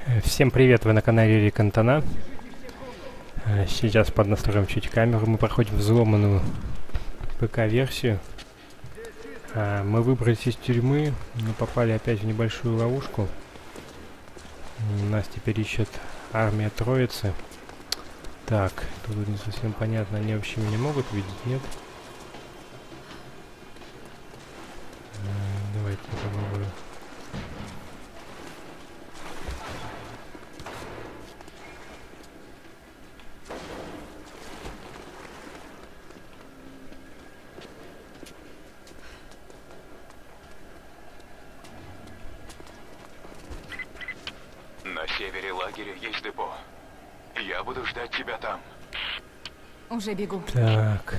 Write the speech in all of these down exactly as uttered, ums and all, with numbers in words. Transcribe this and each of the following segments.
Всем привет, вы на канале Рик Антона. Сейчас поднастроим чуть камеру. Мы проходим взломанную ПК-версию. Мы выбрались из тюрьмы, но попали опять в небольшую ловушку. Нас теперь ищет армия Троицы. Так, тут не совсем понятно, они вообще меня могут видеть, нет? Давайте попробую. На севере лагеря есть депо. Я буду ждать тебя там. Уже бегу. Так.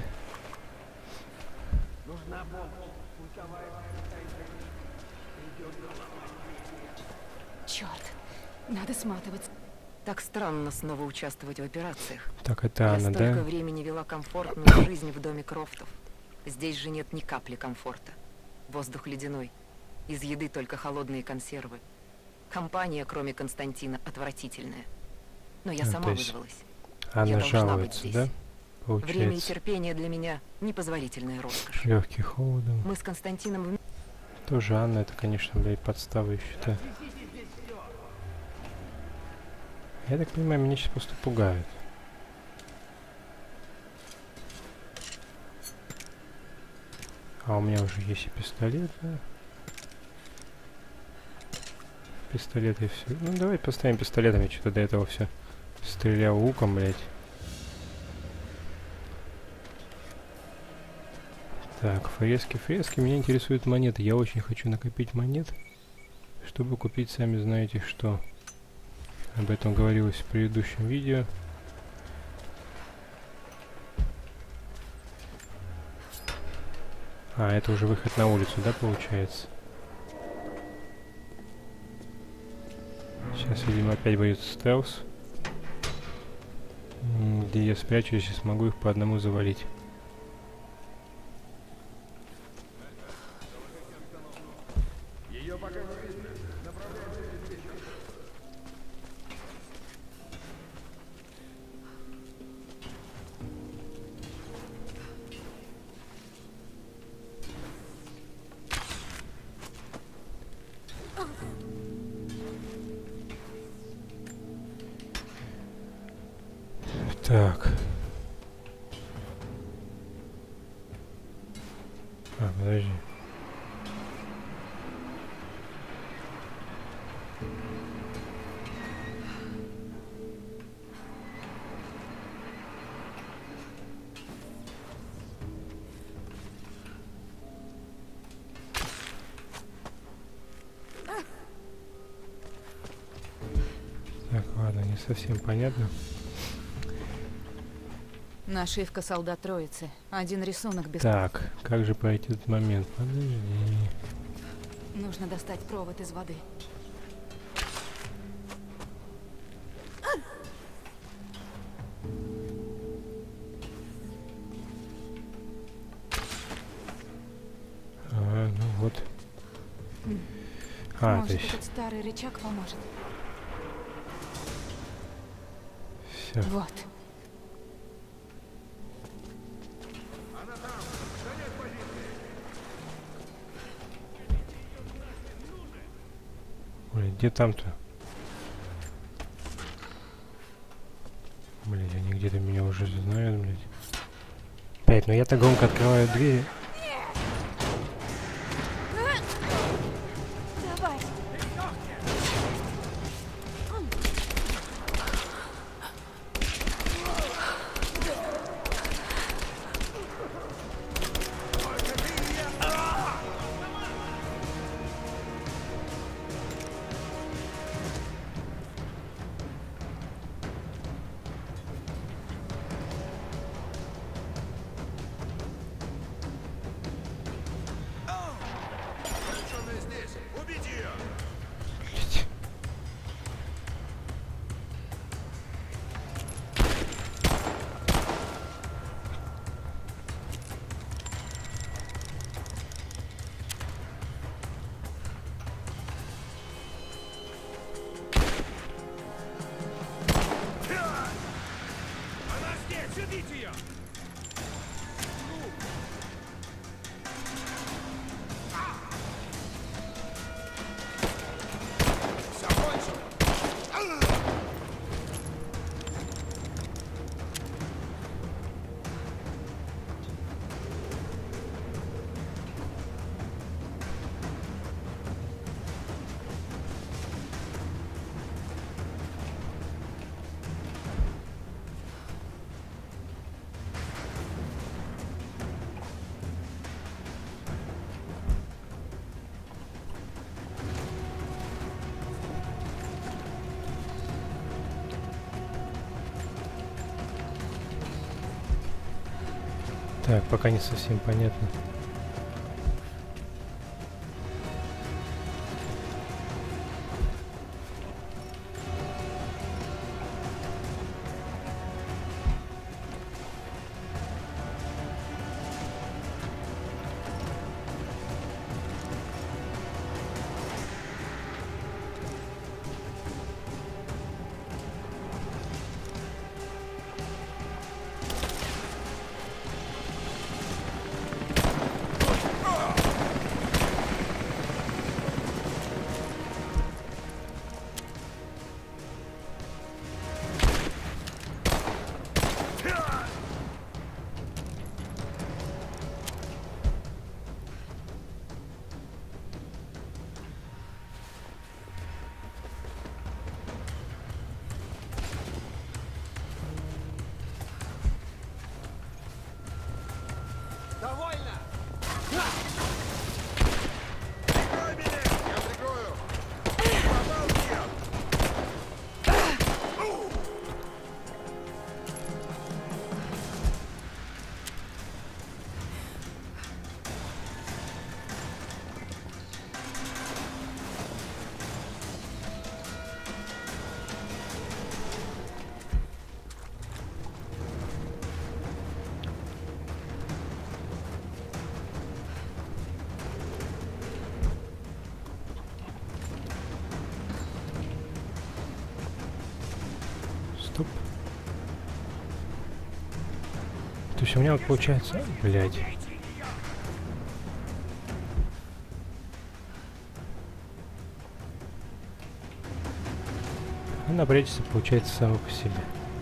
Черт, надо сматываться. Так странно снова участвовать в операциях. Так, это Я она, столько да? времени вела комфортную жизнь в доме Крофтов. Здесь же нет ни капли комфорта. Воздух ледяной. Из еды только холодные консервы. Компания, кроме Константина, отвратительная. Но я А, сама то есть вызвалась. Она Я должна быть жалуется, здесь. да? Время и Получается. терпение для меня непозволительная роскошь. Легкий холодом. Мы с Константином в... Тоже Анна, это, конечно, блядь, подстава еще-то. Я так понимаю, меня сейчас просто пугают. А у меня уже есть и пистолет, да? Пистолет и все. Ну давай поставим пистолетом, я что-то до этого все стрелял луком, блядь. Так, фрески, фрески. Меня интересуют монеты. Я очень хочу накопить монет, чтобы купить, сами знаете что. Об этом говорилось в предыдущем видео. А, это уже выход на улицу, да, получается? Сейчас, видимо, опять будет стелс. М, Где я спрячусь и смогу их по одному завалить. Так. А, подожди. Так, ладно, не совсем понятно. Нашивка солдат Троицы. Один рисунок без... Так, как же пройти этот момент? Подожди. Нужно достать провод из воды. А, ну вот. А, Может, то есть этот старый рычаг поможет. все. Вот. Блин, где там-то? Блять, они где-то меня уже знают, блядь. Опять, ну я так громко открываю двери. Давай. Так, пока не совсем понятно. Стоп. То есть у меня вот получается... Блядь. Она бречется, получается, сама по себе.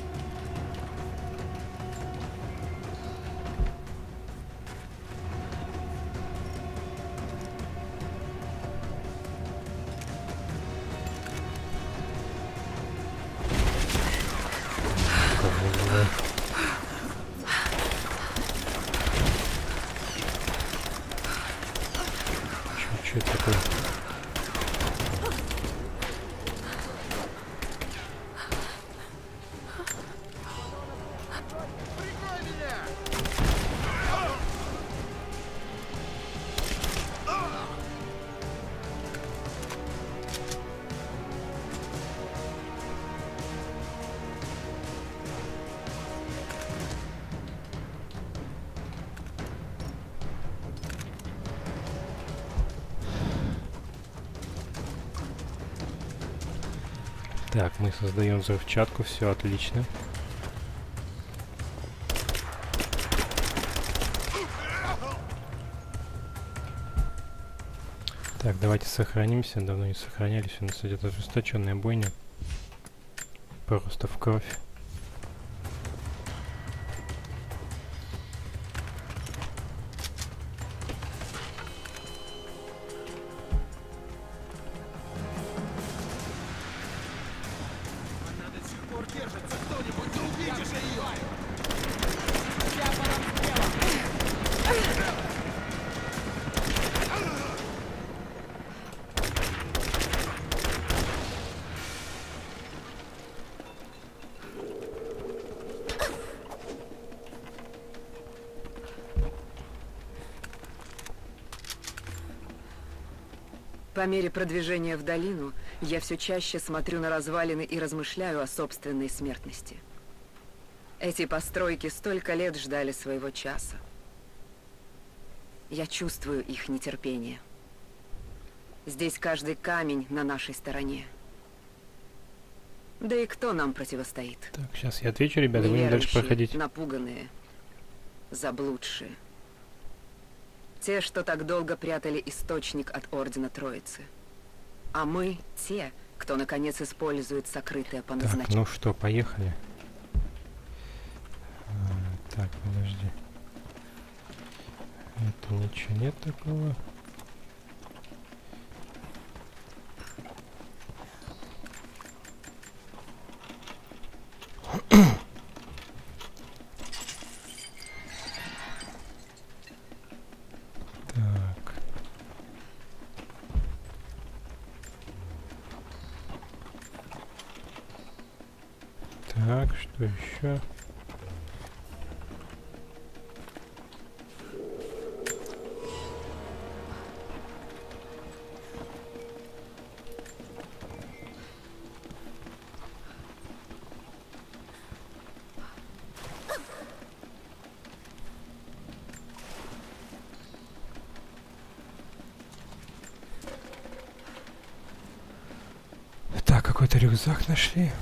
Что это такое? Так, мы создаем взрывчатку, все отлично. Так, давайте сохранимся. Давно не сохранялись. У нас идет ожесточенная бойня. Просто в кровь. По мере продвижения в долину, я все чаще смотрю на развалины и размышляю о собственной смертности. Эти постройки столько лет ждали своего часа. Я чувствую их нетерпение. Здесь каждый камень на нашей стороне. Да и кто нам противостоит? Так, сейчас я отвечу, ребята, будем дальше Неверующие, проходить. напуганные, заблудшие. Те, что так долго прятали источник от Ордена Троицы. А мы те, кто наконец использует сокрытое по Так, назначению. ну что, поехали. А, так, подожди. Это ничего нет такого. Так. Так, что еще? Так, какой-то рюкзак нашли.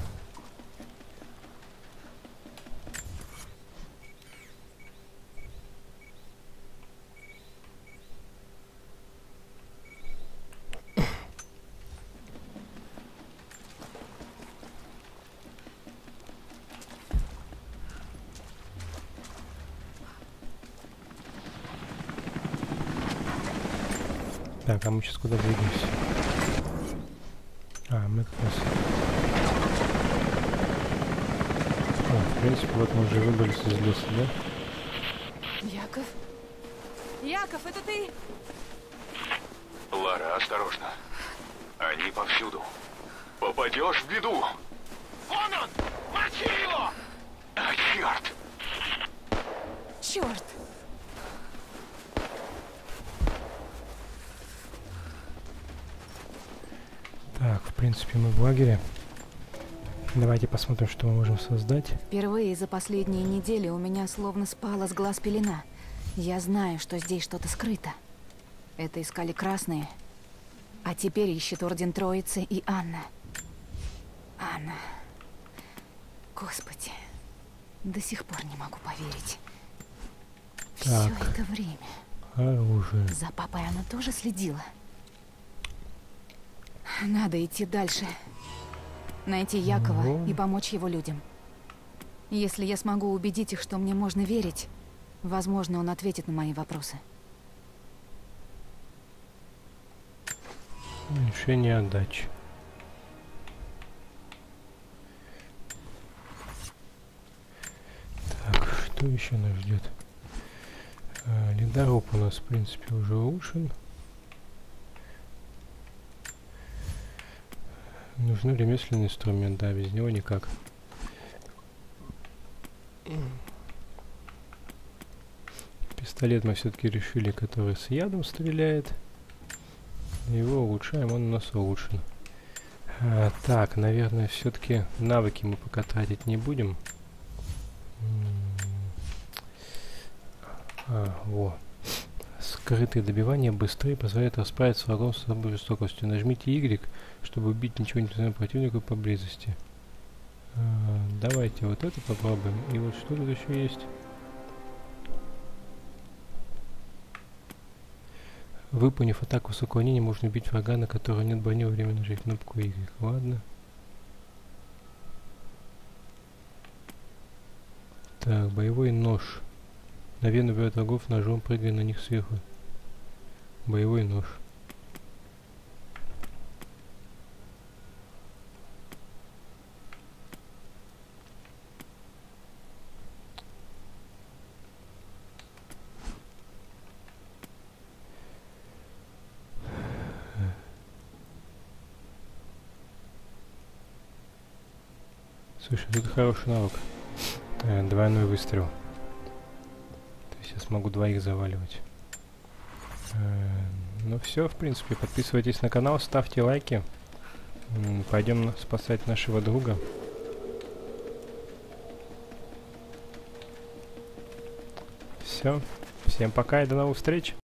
Так, а мы сейчас куда двигаемся? А, мы как раз... О, в принципе, вот мы уже выбрались из леса, да? Яков? Яков, это ты? Лара, осторожно. Они повсюду. Попадешь в беду. Вон он! Мочи его! А, черт! Черт! Так, в принципе, мы в лагере. Давайте посмотрим, что мы можем создать. Впервые за последние недели у меня словно спала с глаз пелена. Я знаю, что здесь что-то скрыто. Это искали красные. А теперь ищет Орден Троицы и Анна. Анна. Господи. До сих пор не могу поверить. Все Так. это время. Оружие. За папой она тоже следила. Надо идти дальше. Найти Якова Ну. и помочь его людям. Если я смогу убедить их, что мне можно верить, возможно, он ответит на мои вопросы. Решение отдачи. Так, что еще нас ждет? А, ледоруб у нас, в принципе, уже улучшен. Нужен ремесленный инструмент, да, без него никак. Пистолет мы все-таки решили, который с ядом стреляет. Его улучшаем, он у нас улучшен. А, так, наверное, все-таки навыки мы пока тратить не будем. А, во. Скрытые добивания быстрее позволяет расправиться с врагом с особой жестокостью. Нажмите Y, чтобы убить ничего не знаю противника поблизости. А, давайте вот это попробуем. И вот что тут еще есть? Выполнив атаку с уклонением, можно убить врага, на которого нет брони во время нажатия кнопку Y. Ладно. Так, боевой нож. Мгновенно убивает врагов ножом, прыгая на них сверху. Боевой нож. Слушай, тут хороший навык. Э, двойной выстрел. Сейчас могу двоих заваливать. Э, ну все, в принципе, подписывайтесь на канал, ставьте лайки. М, пойдем спасать нашего друга. Все. Всем пока и до новых встреч.